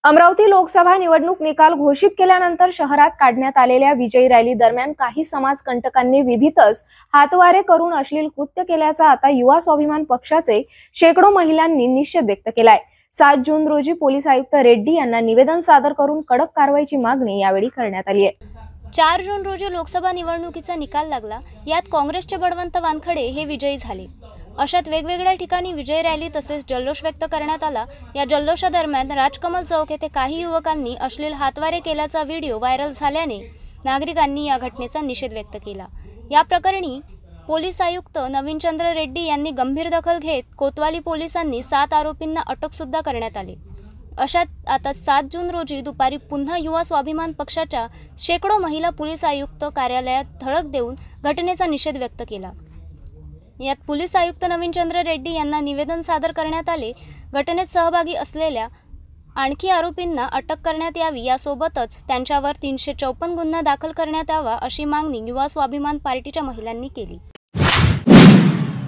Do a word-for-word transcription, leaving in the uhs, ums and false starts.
अमरावती लोकसभा निवडणूक निकाल घोषित केल्यानंतर शहरात काढण्यात आलेल्या विजयी रॅली दरम्यान काही समाजकंटकांनी विभीतच हातवारे करून अश्लील कृत्य केल्याचा आता युवा स्वाभिमान पक्षाचे शेकडो महिलांनी निषेध व्यक्त केलाय। सात जून रोजी पोलीस आयुक्त रेड्डी यांना निवेदन सादर करून कडक कारवाईची मागणी यावेळी करण्यात आली आहे। चार जून रोजी लोकसभा निवडणुकीचा निकाल लागला। यात काँग्रेसचे बळवंत वानखडे हे विजयी झाले। अशात वेगवेगळ्या ठिकाणी विजय रॅली तसेच जल्लोष व्यक्त करण्यात आला। या जल्लोषादरम्यान राजकमल चौक येथे काही युवकांनी अश्लील हातवारे केल्याचा व्हिडिओ व्हायरल झाल्याने नागरिकांनी या घटनेचा निषेध व्यक्त केला। या प्रकरणी पोलीस आयुक्त नवीनचंद्र रेड्डी यांनी गंभीर दखल घेत कोतवाली पोलिसांनी सात आरोपींना अटक सुद्धा करण्यात आली। अशात आता सात जून रोजी दुपारी पुन्हा युवा स्वाभिमान पक्षाच्या शेकडो महिला पोलीस आयुक्त कार्यालयात धडक देऊन घटनेचा निषेध व्यक्त केला। यात पोलीस आयुक्त नवीनचंद्र रेड्डी यांना निवेदन सादर करण्यात आले। घटनेत सहभागी असलेल्या आणखी आरोपींना अटक करण्यात यावी, यासोबतच त्यांच्यावर तीनशे चौपन्न गुन्हा दाखल करण्यात यावा अशी मागणी युवा स्वाभिमान पार्टीच्या महिलांनी केली।